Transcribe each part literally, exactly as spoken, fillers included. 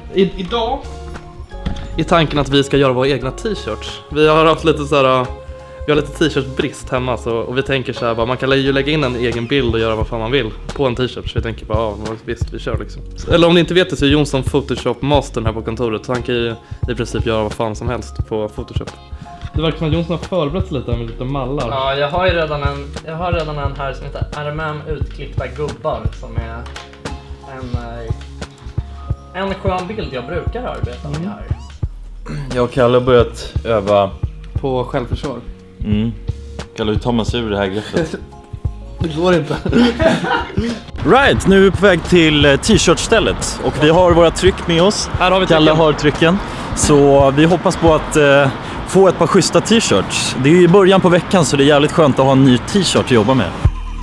I, idag är tanken att vi ska göra våra egna t-shirts. Vi har haft lite så här, vi har lite t-shirtbrist hemma så, och vi tänker så här, bara, man kan ju lägga in en egen bild och göra vad fan man vill på en t-shirt. Så vi tänker bara, ja visst vi kör liksom. Eller om ni inte vet det så är Jonsson Photoshop mastern här på kontoret. Så han kan ju i princip göra vad fan som helst på Photoshop. Det verkar som att Jonsson har förberett lite med lite mallar. Ja, jag har ju redan en, jag har redan en här som heter R M M utklippta gubbar som är en, en skön bild jag brukar arbeta med här. Jag och Kalle har börjat öva på självförsvar. Mm. Kalle, hur tar man sig ur det här greppet? Det går inte. Right, nu är vi på väg till t-shirtstället och vi har våra tryck med oss. Här har vi Kalle har trycken. Så vi hoppas på att eh, få ett par schyssta t-shirts. Det är ju i början på veckan så det är jävligt skönt att ha en ny t-shirt att jobba med.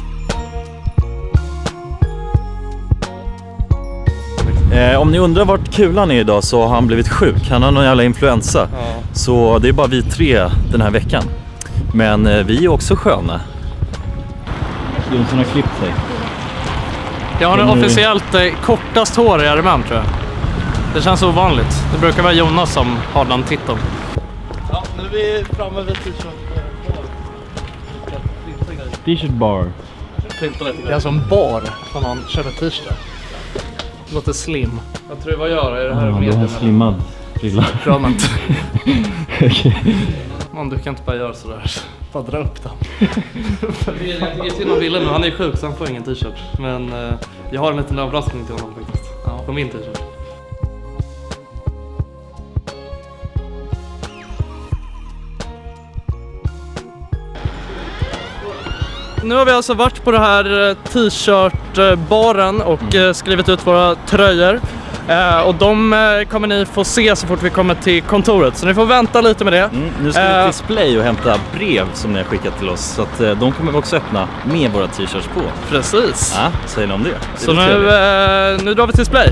Eh, om ni undrar vart Kulan är idag så har han blivit sjuk. Han har någon jävla influensa. Ja. Så det är bara vi tre den här veckan. Men eh, vi är också sköna. Jonsson har klippt sig. Jag har en officiellt eh, kortast hår i R M M tror jag. Det känns ovanligt. Det brukar vara Jonas som har den titeln. Ja, nu är vi framme vid t-shirt. T-shirt bar. Det är alltså en bar som man köper t-shirt. Det låter slim. Jag tror vad gör är det här ja, med. Det här slimmad frilla. Bra man. Okay. Man, du kan inte bara göra sådär. Bara dra upp den. Jag tycker synd om Wille nu. Han är sjuk så han får ingen t-shirt. Men eh, jag har en liten överraskning till honom faktiskt. Ja, på min t-shirt. Nu har vi alltså varit på det här t-shirt-baren och mm. skrivit ut våra tröjor. Eh, och de eh, kommer ni få se så fort vi kommer till kontoret. Så ni får vänta lite med det. Mm, nu ska vi till Display och hämta brev som ni har skickat till oss. Så att eh, de kommer vi också öppna med våra t-shirts på. Precis. Ja, säger ni om det? det så nu, eh, nu drar vi till Display.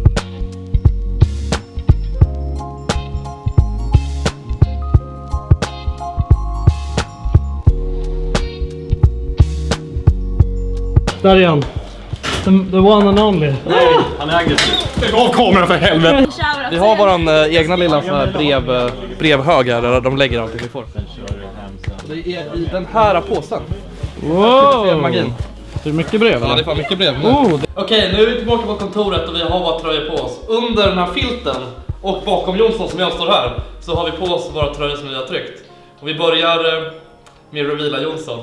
Där igen. The, the one and only. Nej, han är aggressiv. Lägg av kameran för helvete. Vi har våran äh, egna lilla så här brev, äh, brevhög här där de lägger allting vi får. Det är i den här påsen. Wow! Magin. Det är mycket brev. Ja, det är fan mycket brev. Oh. Okej, okay, nu är vi tillbaka på kontoret och vi har våra tröjor på oss. Under den här filten och bakom Jonsson som jag står här så har vi på oss våra tröjor som vi har tryckt. Och vi börjar äh, med Reveala Jonsson.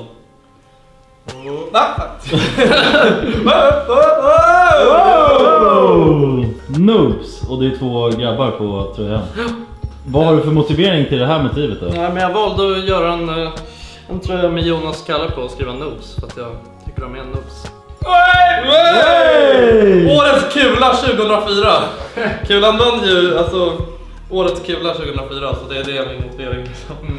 Oh! Noobs. Och det är två grabbar på tröjan. Vad har du för motivering till det här motivet då? Nej, men jag valde att göra en, en tröja med Jonas Kalle på och skriva Noobs. För att jag tycker de är Noobs. Hey! Årets kula tjugohundrafyra. Kulan vann ju, alltså årets kula tjugohundrafyra. Så det är det min motivering. Mm.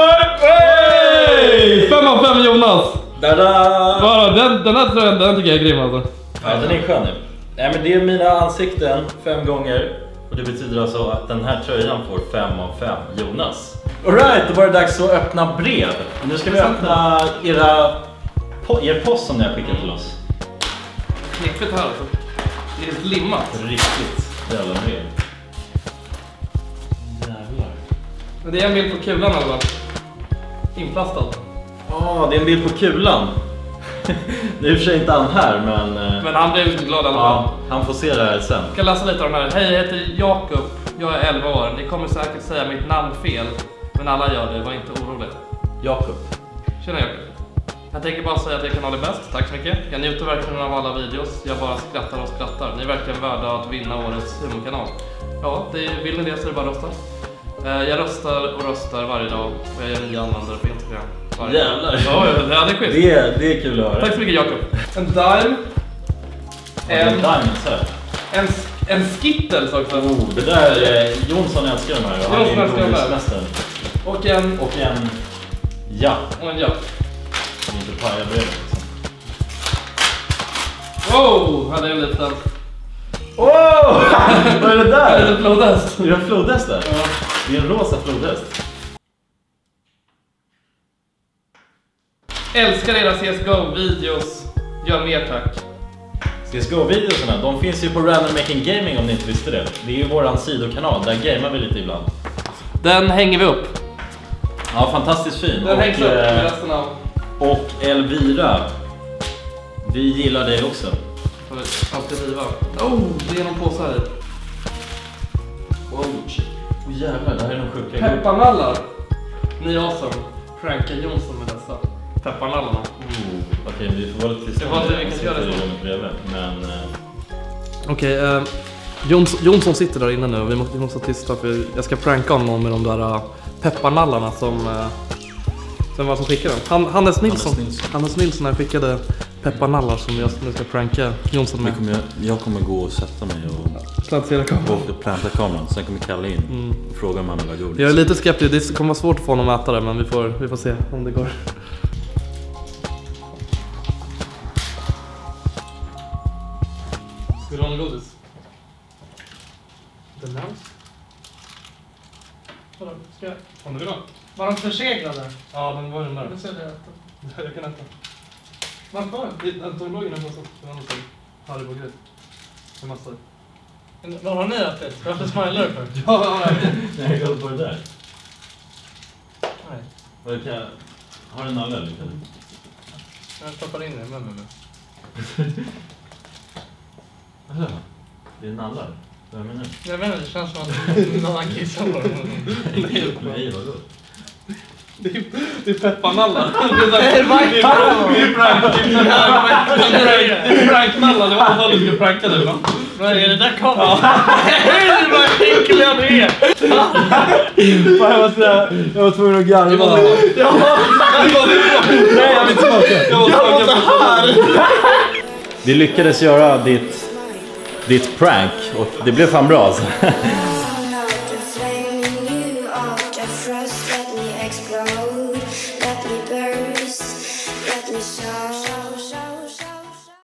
Hey! Fem av fem Jonas. Bara, den, den här tröjan, den tycker jag är grym alltså. Ja, den är skön nu. Nej, men det är mina ansikten fem gånger. Och det betyder alltså att den här tröjan får fem av fem Jonas. Alright, då var det dags att öppna brev. Nu ska vi öppna era, er post som ni har skickat till oss. Knickligt här alltså. Det är limmat. Riktigt jävla brev. Jävlar. Men det är en bild på kulan alltså. Inplastad. Ja, oh, det är en bild på kulan. Det är i och för sig inte han här, men... Men han blev ju glad i alla fall. Ja, han får se det här sen. Jag ska läsa lite av de här. Hej, jag heter Jakob. Jag är elva år. Ni kommer säkert säga mitt namn fel. Men alla gör det, var inte orolig. Jakob. Tjena Jakob. Jag tänker bara säga att jag kan ha det bäst. Tack så mycket. Jag njuter verkligen av alla videos. Jag bara skrattar och skrattar. Ni är verkligen värda att vinna årets humorkanal. Ja, det vill ni det så är det bara rösta. Jag röstar och röstar varje dag. Och jag är nya användare på Instagram. Jävlar. Ja, det är schysst. Det är, det är kul att höra. Tack så mycket Jakob. En dime. En, en diamonds här. En, en Skittles också. Oh, det där är Jonsson älskar de här. Han Jonsson älskar de här. Och en... Och en... Ja. Och en ja. Det är inte paja brevet liksom. Wow, hade en liten... Åh! Vad är det där? Det är en flodhäst. Är det en flodhäst där? Ja. Det är en rosa flodhäst. Älskar era C S G O-videos. Gör mer tack. C S G O-videorna, de finns ju på Random Making Gaming om ni inte visste det. Det är ju våran sidokanal, där gamear vi lite ibland. Den hänger vi upp. Ja, fantastiskt fin. Den och, hängs upp eh, med resten av... och Elvira, vi gillar dig också. Alltid riva. Oh, det är någon påse här i. Wow, shit. Oh, jävlar, det här är nog sjuka. Pepparnallar. Ni är awesome. Franka Jonsson med dessa pepparnallarna. Oh, okej, okay, vi får vara lite tysta. Det var det vi kan göra så. Bredvid, men... Eh... Okej, okay, eh, Jons, Jonsson sitter där inne nu. Vi måste, vi måste vara tysta för jag ska pranka honom med de där uh, pepparnallarna som... Uh, som var som skickade den. Han, Hannes Nilsson. Hannes Nilsson. Hannes Nilsson här skickade pepparnallar som jag nu ska pranka Jonsson med. Kommer jag, jag kommer gå och sätta mig och plantera kameran. Och planta kameran. Sen kommer Kalle in mm. och fråga om han vill ha godis. Jag är lite skeptisk. Det kommer vara svårt att få honom att äta det, men vi får, vi får se om det går. Ska du ha en godis? Den här? Vadå? Ska jag? Om du vill ha. Var de förseglade? Ja, den var den där. Jag ser det. Jag kan äta. Varför var det? Antologin har fått en annan sak. Harry på grej. Med massor. Vad har ni ätit? Varför smilar du för? Ja, nej. Jag går på det där. Nej. Vad kan jag... Har du en nalle eller? Jag stoppar in det i munnen nu. Vadå? Det är nallar. Vad menar du? Jag vet inte, det känns som att någon har kissat på dem. Nej, nej, vadå? Det är, det är pepparnallar. Det är Mike. Det är prank. Det är pranknallar. Det var alla du skulle pranka dig, va? Vad är det där kommer? Hej, vad äckliga det är! Jag var sådär, jag var tvungen att garva. Ja, nej, jag vill inte smaka. Jag måste här. Vi lyckades göra ditt, ditt prank och det blev fan bra alltså. Let me burst, let me show.